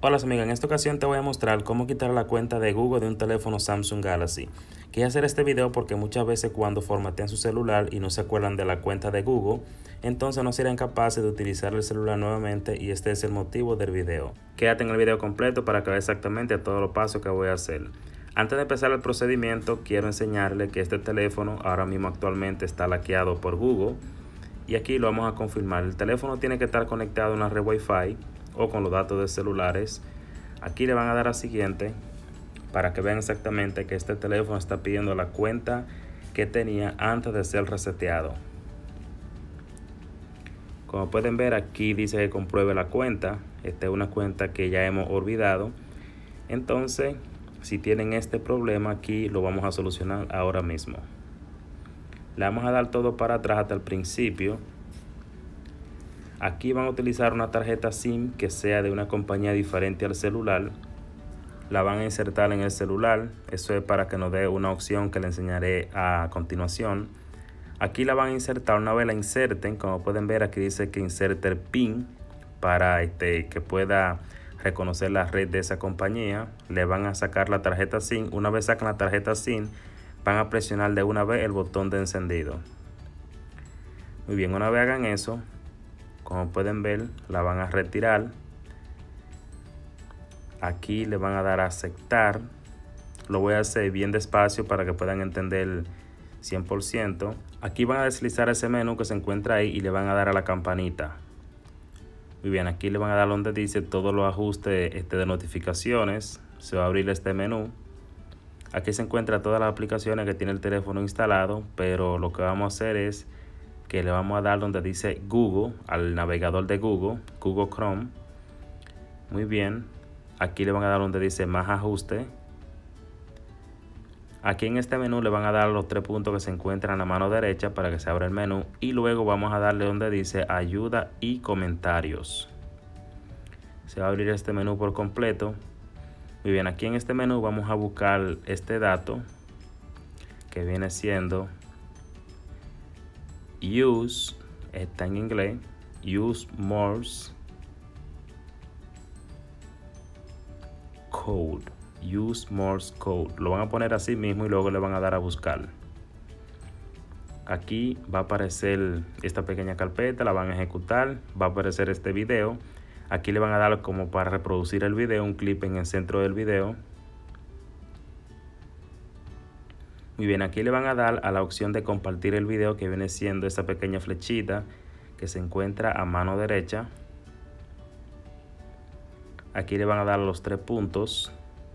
Hola amiga, en esta ocasión te voy a mostrar cómo quitar la cuenta de Google de un teléfono Samsung Galaxy. Quería hacer este video porque muchas veces cuando formatean su celular y no se acuerdan de la cuenta de Google, entonces no serán capaces de utilizar el celular nuevamente y este es el motivo del video. Quédate en el video completo para que veas exactamente todos los pasos que voy a hacer. Antes de empezar el procedimiento, quiero enseñarle que este teléfono ahora mismo actualmente está hackeado por Google. Y aquí lo vamos a confirmar. El teléfono tiene que estar conectado a una red Wi-Fi o con los datos de celulares. Aquí le van a dar a siguiente para que vean exactamente que este teléfono está pidiendo la cuenta que tenía antes de ser reseteado. Como pueden ver, aquí dice que compruebe la cuenta. Esta es una cuenta que ya hemos olvidado. Entonces, si tienen este problema, aquí lo vamos a solucionar ahora mismo. Le vamos a dar todo para atrás hasta el principio. Aquí van a utilizar una tarjeta SIM que sea de una compañía diferente al celular. La van a insertar en el celular. Eso es para que nos dé una opción que le enseñaré a continuación. Aquí la van a insertar. Una vez la inserten, como pueden ver, aquí dice que inserte el PIN para que pueda reconocer la red de esa compañía. Le van a sacar la tarjeta SIM. Una vez sacan la tarjeta SIM, van a presionar de una vez el botón de encendido. Muy bien, una vez hagan eso, como pueden ver, la van a retirar. Aquí le van a dar a aceptar. Lo voy a hacer bien despacio para que puedan entender 100%. Aquí van a deslizar ese menú que se encuentra ahí y le van a dar a la campanita. Muy bien, aquí le van a dar donde dice todos los ajustes de notificaciones. Se va a abrir este menú. Aquí se encuentran todas las aplicaciones que tiene el teléfono instalado, pero lo que vamos a hacer es que le vamos a dar donde dice Google, al navegador de Google, Google Chrome. Muy bien, aquí le van a dar donde dice más ajuste. Aquí en este menú le van a dar los tres puntos que se encuentran a la mano derecha para que se abra el menú, y luego vamos a darle donde dice ayuda y comentarios. Se va a abrir este menú por completo. Muy bien, aquí en este menú vamos a buscar este dato que viene siendo use, está en inglés, use Morse code, use Morse code. Lo van a poner así mismo y luego le van a dar a buscar. Aquí va a aparecer esta pequeña carpeta, la van a ejecutar, va a aparecer este video. Aquí le van a dar como para reproducir el video, un clip en el centro del video. Muy bien, aquí le van a dar a la opción de compartir el video, que viene siendo esta pequeña flechita que se encuentra a mano derecha. Aquí le van a dar los tres puntos.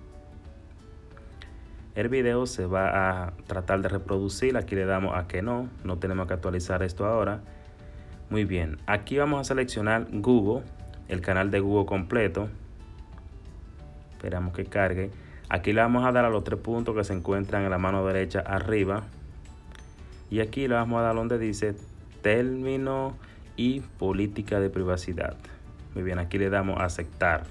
El video se va a tratar de reproducir. Aquí le damos a que no tenemos que actualizar esto ahora. Muy bien, aquí vamos a seleccionar Google, el canal de Google completo. Esperamos que cargue. Aquí le vamos a dar a los tres puntos que se encuentran en la mano derecha arriba. Y aquí le vamos a dar donde dice término y política de privacidad. Muy bien, aquí le damos a aceptar.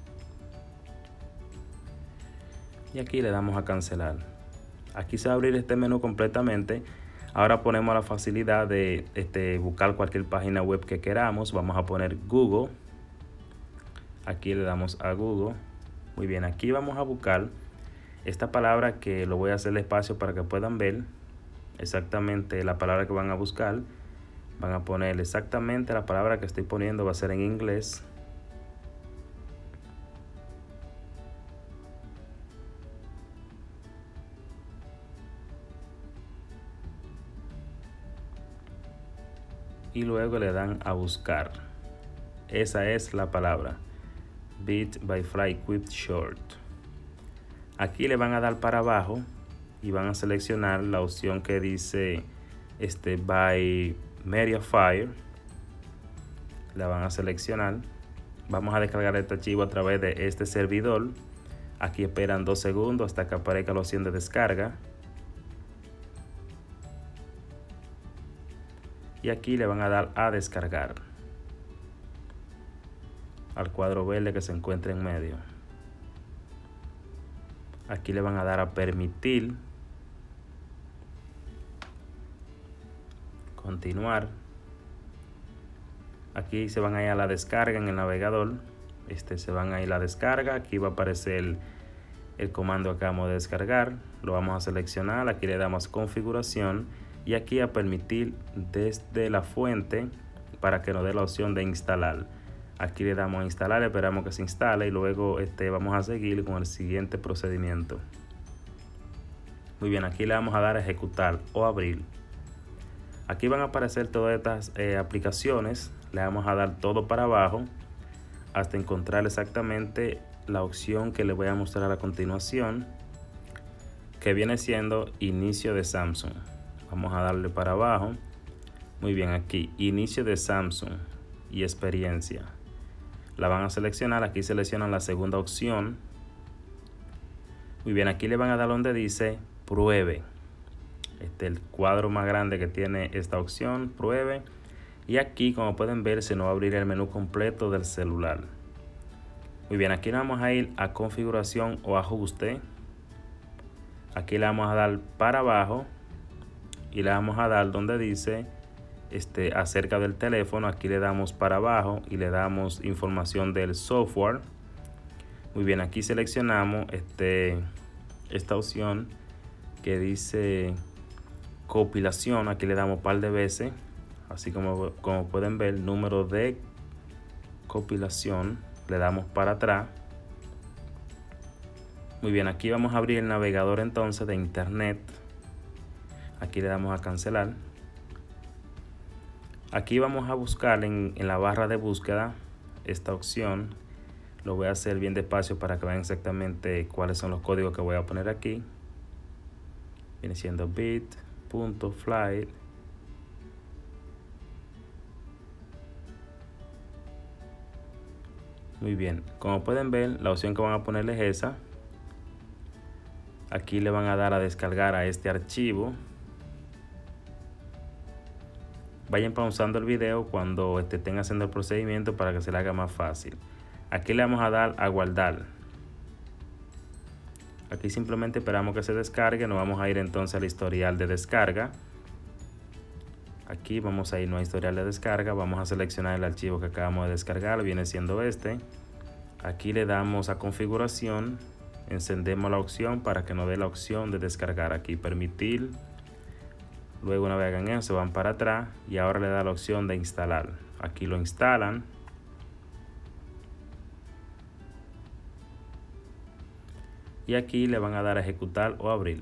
Y aquí le damos a cancelar. Aquí se va a abrir este menú completamente. Ahora ponemos la facilidad de buscar cualquier página web que queramos. Vamos a poner Google. Aquí le damos a Google. Muy bien, aquí vamos a buscar esta palabra, que lo voy a hacer despacio para que puedan ver exactamente la palabra que van a buscar. Van a poner exactamente la palabra que estoy poniendo, va a ser en inglés. Y luego le dan a buscar. Esa es la palabra, Bit by Fly Quick Short. Aquí le van a dar para abajo y van a seleccionar la opción que dice by Mediafire. La van a seleccionar. Vamos a descargar este archivo a través de este servidor. Aquí esperan 2 segundos hasta que aparezca la opción de descarga. Y aquí le van a dar a descargar al cuadro verde que se encuentra en medio. Aquí le van a dar a permitir, continuar. Aquí se van a ir a la descarga en el navegador. se van a ir a la descarga. Aquí va a aparecer el comando que acabamos de descargar. Lo vamos a seleccionar, aquí le damos configuración y aquí a permitir desde la fuente para que nos dé la opción de instalar. Aquí le damos a instalar, esperamos que se instale y luego vamos a seguir con el siguiente procedimiento. Muy bien, aquí le vamos a dar a ejecutar o abrir. Aquí van a aparecer todas estas aplicaciones. Le vamos a dar todo para abajo hasta encontrar exactamente la opción que le voy a mostrar a continuación, que viene siendo inicio de Samsung. Vamos a darle para abajo. Muy bien, aquí inicio de Samsung y experiencia. La van a seleccionar, aquí seleccionan la segunda opción. Muy bien, aquí le van a dar donde dice pruebe. El cuadro más grande que tiene esta opción, pruebe. Y aquí, como pueden ver, se nos va a abrir el menú completo del celular. Muy bien, aquí vamos a ir a configuración o ajuste. Aquí le vamos a dar para abajo y le vamos a dar donde dice acerca del teléfono. Aquí le damos para abajo y le damos información del software. Muy bien, aquí seleccionamos esta opción que dice compilación. Aquí le damos un par de veces, así como pueden ver, número de compilación, le damos para atrás. Muy bien, aquí vamos a abrir el navegador entonces de internet. Aquí le damos a cancelar. Aquí vamos a buscar en la barra de búsqueda esta opción. Lo voy a hacer bien despacio para que vean exactamente cuáles son los códigos que voy a poner aquí. Viene siendo bit.flight. Muy bien, como pueden ver, la opción que van a ponerle es esa. Aquí le van a dar a descargar a este archivo. Vayan pausando el video cuando estén haciendo el procedimiento para que se le haga más fácil. Aquí le vamos a dar a guardar. Aquí simplemente esperamos que se descargue. Nos vamos a ir entonces al historial de descarga. Aquí vamos a irnos a historial de descarga. Vamos a seleccionar el archivo que acabamos de descargar. Viene siendo este. Aquí le damos a configuración. Encendemos la opción para que nos dé la opción de descargar. Aquí permitir. Luego una vez hagan eso, van para atrás y ahora le da la opción de instalar. Aquí lo instalan. Y aquí le van a dar a ejecutar o abrir.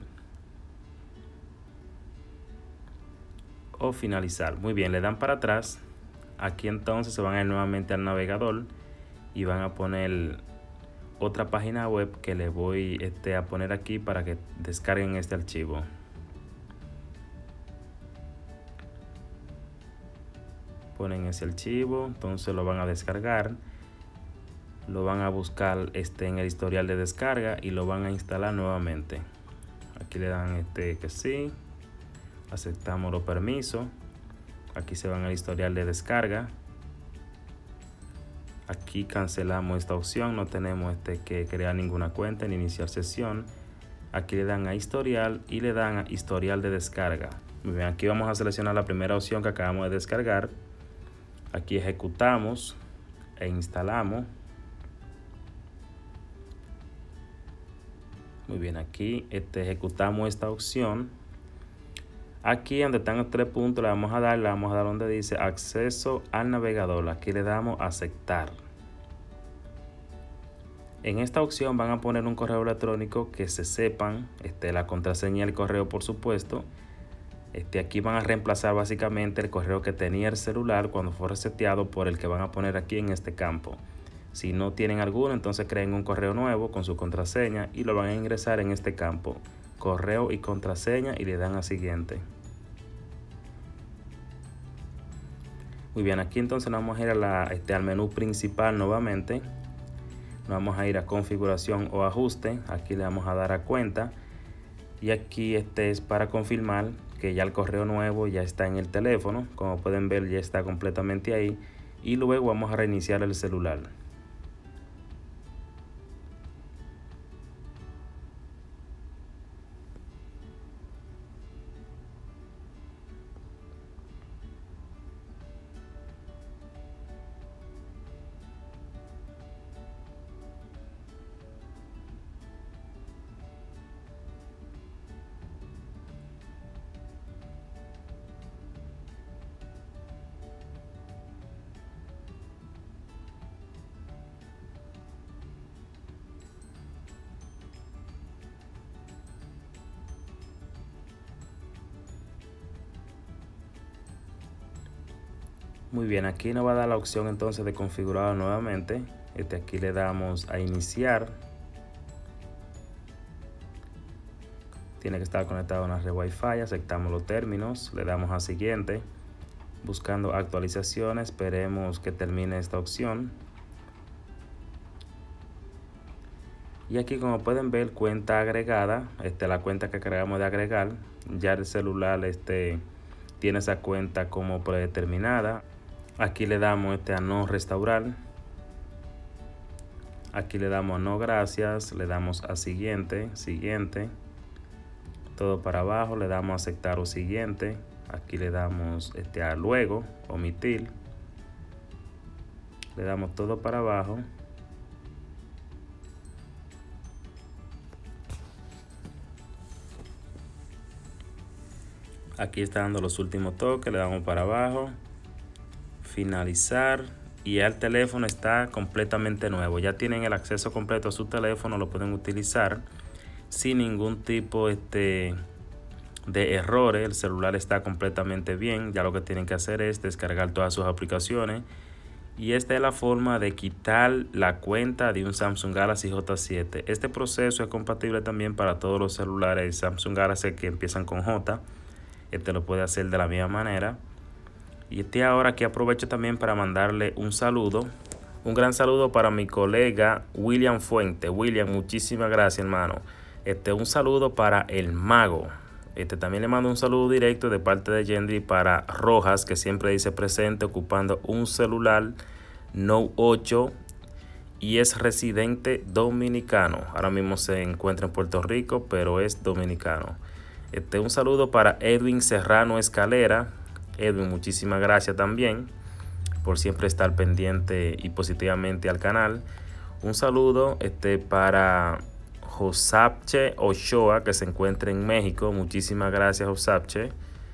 O finalizar. Muy bien, le dan para atrás. Aquí entonces se van a ir nuevamente al navegador y van a poner otra página web que le voy a poner aquí para que descarguen este archivo. Ponen ese archivo, entonces lo van a descargar, lo van a buscar en el historial de descarga y lo van a instalar nuevamente. Aquí le dan que sí, aceptamos los permisos. Aquí se van al historial de descarga. Aquí cancelamos esta opción, no tenemos que crear ninguna cuenta ni iniciar sesión. Aquí le dan a historial y le dan a historial de descarga. Muy bien, aquí vamos a seleccionar la primera opción que acabamos de descargar. Aquí ejecutamos e instalamos. Muy bien, aquí ejecutamos esta opción. Aquí donde están los tres puntos le vamos a dar donde dice acceso al navegador. Aquí le damos aceptar. En esta opción van a poner un correo electrónico que se sepan, la contraseña del correo por supuesto. Aquí van a reemplazar básicamente el correo que tenía el celular cuando fue reseteado por el que van a poner aquí en este campo. Si no tienen alguno, entonces creen un correo nuevo con su contraseña y lo van a ingresar en este campo, correo y contraseña, y le dan a siguiente. Muy bien, aquí entonces nos vamos a ir al menú principal nuevamente. Nos vamos a ir a configuración o ajuste. Aquí le vamos a dar a cuenta y aquí es para confirmar que ya el correo nuevo ya está en el teléfono. Como pueden ver, ya está completamente ahí, y luego vamos a reiniciar el celular. Muy bien, aquí nos va a dar la opción entonces de configurarlo nuevamente. Aquí le damos a iniciar. Tiene que estar conectado a una red Wi-Fi, aceptamos los términos, le damos a siguiente. Buscando actualizaciones, esperemos que termine esta opción. Y aquí, como pueden ver, cuenta agregada, la cuenta que acabamos de agregar, ya el celular tiene esa cuenta como predeterminada. Aquí le damos a no restaurar. Aquí le damos a no gracias, le damos a siguiente, siguiente. Todo para abajo, le damos a aceptar o siguiente. Aquí le damos a luego, omitir. Le damos todo para abajo. Aquí está dando los últimos toques, le damos para abajo, finalizar, y ya el teléfono está completamente nuevo. Ya tienen el acceso completo a su teléfono, lo pueden utilizar sin ningún tipo de errores. El celular está completamente bien. Ya lo que tienen que hacer es descargar todas sus aplicaciones. Y esta es la forma de quitar la cuenta de un Samsung Galaxy J7. Este proceso es compatible también para todos los celulares Samsung Galaxy que empiezan con J. Lo puede hacer de la misma manera. Y ahora aquí aprovecho también para mandarle un saludo. Un gran saludo para mi colega William Fuente. William, muchísimas gracias, hermano. Un saludo para el Mago. También le mando un saludo directo de parte de Yendri para Rojas, que siempre dice presente, ocupando un celular Note 8 y es residente dominicano. Ahora mismo se encuentra en Puerto Rico, pero es dominicano. Un saludo para Edwin Serrano Escalera. Edwin, muchísimas gracias también por siempre estar pendiente y positivamente al canal. Un saludo para Josapche Ochoa, que se encuentra en México. Muchísimas gracias, Josapche.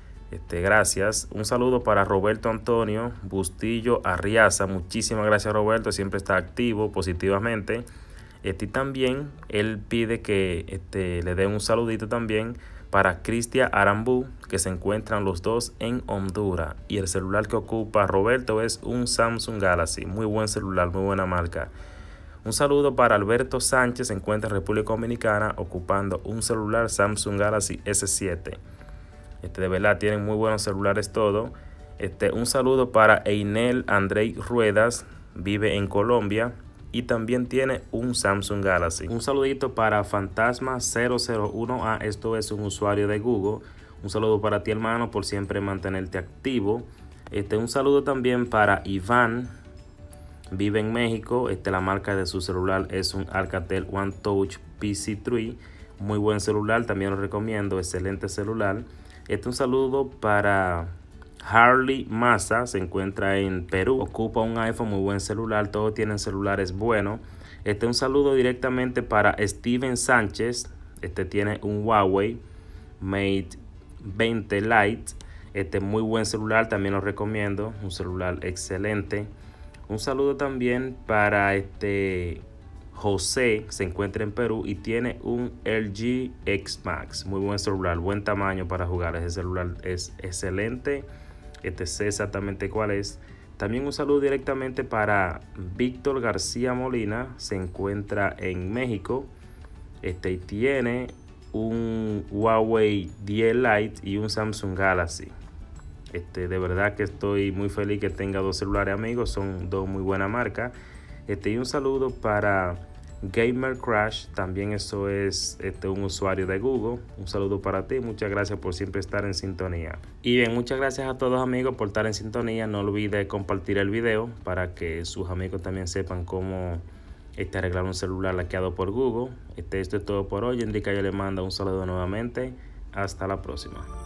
Gracias. Un saludo para Roberto Antonio Bustillo Arriaza. Muchísimas gracias, Roberto. Siempre está activo positivamente. Y también él pide que le den un saludito también para Cristian Arambú, que se encuentran los dos en Honduras. Y el celular que ocupa Roberto es un Samsung Galaxy. Muy buen celular, muy buena marca. Un saludo para Alberto Sánchez, se encuentra en República Dominicana ocupando un celular Samsung Galaxy S7. De verdad tienen muy buenos celulares todo. Un saludo para Einel Andrei Ruedas, vive en Colombia y también tiene un Samsung Galaxy. Un saludito para Fantasma 001A, esto es un usuario de Google. Un saludo para ti, hermano, por siempre mantenerte activo. Un saludo también para Iván, vive en México. La marca de su celular es un Alcatel One Touch PC3. Muy buen celular, también lo recomiendo, excelente celular. Un saludo para Harley Massa, se encuentra en Perú, ocupa un iPhone, muy buen celular, todos tienen celulares buenos. Un saludo directamente para Steven Sánchez, tiene un Huawei Mate 20 Lite, muy buen celular, también lo recomiendo, un celular excelente. Un saludo también para José, se encuentra en Perú y tiene un LG X Max, muy buen celular, buen tamaño para jugar, ese celular es excelente. Sé exactamente cuál es. También un saludo directamente para Víctor García Molina, se encuentra en México, y tiene un Huawei 10 Lite y un Samsung Galaxy. De verdad que estoy muy feliz que tenga dos celulares, amigos, son dos muy buenas marcas. Y un saludo para Gamer Crash, también eso es un usuario de Google. Un saludo para ti, muchas gracias por siempre estar en sintonía. Y bien, muchas gracias a todos, amigos, por estar en sintonía. No olvide compartir el video para que sus amigos también sepan cómo arreglar un celular hackeado por Google. Esto es todo por hoy. Indica, yo le mando un saludo nuevamente. Hasta la próxima.